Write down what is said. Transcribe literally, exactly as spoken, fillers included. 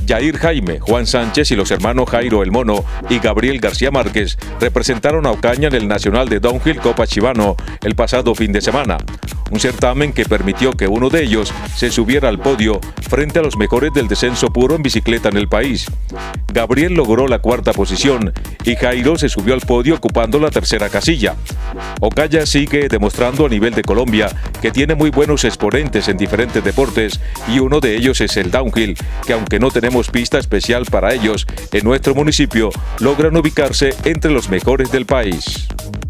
Yair Jaime, Juan Sánchez y los hermanos Jairo El Mono y Gabriel García Márquez representaron a Ocaña en el Nacional de Downhill Copa Chivano el pasado fin de semana. Un certamen que permitió que uno de ellos se subiera al podio frente a los mejores del descenso puro en bicicleta en el país. Gabriel logró la cuarta posición y Jairo se subió al podio ocupando la tercera casilla. Ocaña sigue demostrando a nivel de Colombia que tiene muy buenos exponentes en diferentes deportes y uno de ellos es el downhill, que aunque no tenemos pista especial para ellos en nuestro municipio, logran ubicarse entre los mejores del país.